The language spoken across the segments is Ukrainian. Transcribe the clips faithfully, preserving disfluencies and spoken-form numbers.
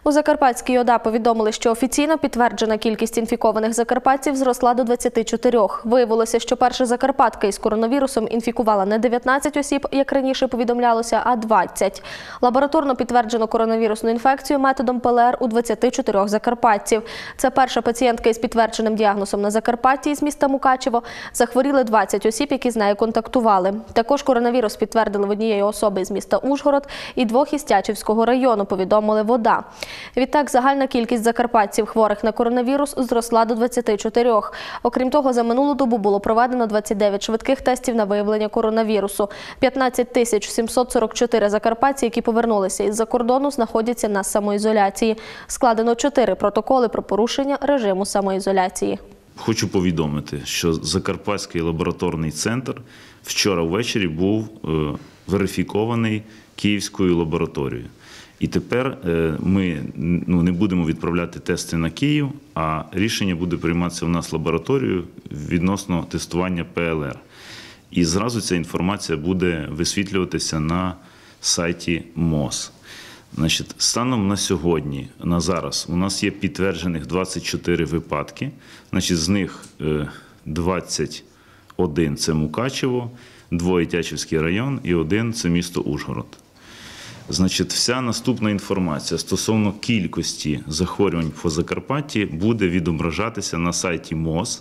У Закарпатській ОДА повідомили, що офіційно підтверджена кількість інфікованих закарпатців зросла до двадцяти чотирьох. Виявилося, що перша закарпатка із коронавірусом інфікувала не дев'ятнадцять осіб, як раніше повідомлялося, а двадцять. Лабораторно підтверджено коронавірусну інфекцію методом ПЛР у двадцяти чотирьох закарпатців. Це перша пацієнтка із підтвердженим діагнозом на Закарпатті із міста Мукачево. Захворіли двадцять осіб, які з нею контактували. Також коронавірус підтвердили в однієї особи з міста Ужгород і двох із Тячівського району, повідомили в ОДА. Відтак, загальна кількість закарпатців хворих на коронавірус зросла до двадцяти чотирьох. Окрім того, за минулу добу було проведено двадцять дев'ять швидких тестів на виявлення коронавірусу. п'ятнадцять тисяч сімсот сорок чотири закарпатці, які повернулися із-за кордону, знаходяться на самоізоляції. Складено чотири протоколи про порушення режиму самоізоляції. Хочу повідомити, що Закарпатський лабораторний центр вчора ввечері був верифікований Київською лабораторією. І тепер ми ну, не будемо відправляти тести на Київ, а рішення буде прийматися у нас лабораторією відносно тестування ПЛР. І зразу ця інформація буде висвітлюватися на сайті МОЗ. Значить, станом на сьогодні, на зараз, у нас є підтверджених двадцять чотири випадки. Значить, з них двадцять один – це Мукачево, двоє – Тячівський район і один – це місто Ужгород. Значить, вся наступна інформація стосовно кількості захворювань по Закарпатті буде відображатися на сайті МОЗ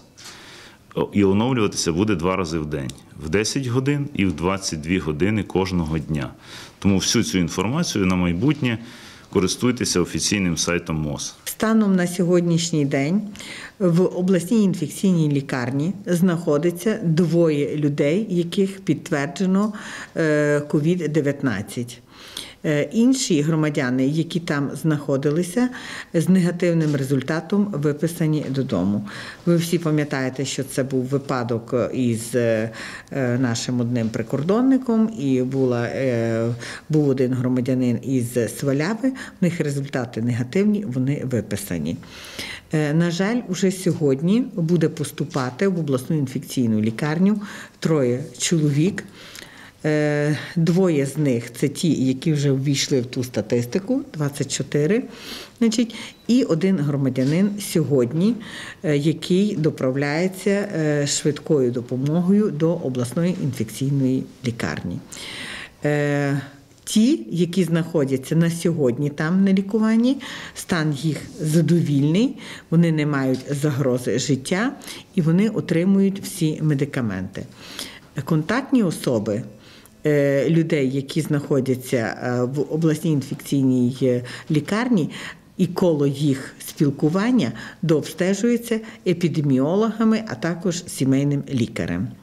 і оновлюватися буде два рази в день – в десять годин і в двадцять дві години кожного дня. Тому всю цю інформацію на майбутнє користуйтеся офіційним сайтом МОЗ. Станом на сьогоднішній день в обласній інфекційній лікарні знаходиться двоє людей, яких підтверджено ковід дев'ятнадцять. Інші громадяни, які там знаходилися, з негативним результатом виписані додому. Ви всі пам'ятаєте, що це був випадок із нашим одним прикордонником, і була, був один громадянин із Сваляви, в них результати негативні, вони виписані. На жаль, уже сьогодні буде поступати в обласну інфекційну лікарню троє чоловік. Двоє з них – це ті, які вже ввійшли в ту статистику, двадцять чотири, значить, і один громадянин сьогодні, який доправляється швидкою допомогою до обласної інфекційної лікарні. Ті, які знаходяться на сьогодні там на лікуванні, стан їх задовільний, вони не мають загрози життя і вони отримують всі медикаменти. Контактні особи людей, які знаходяться в обласній інфекційній лікарні, і коло їх спілкування дообстежується епідеміологами, а також сімейним лікарем.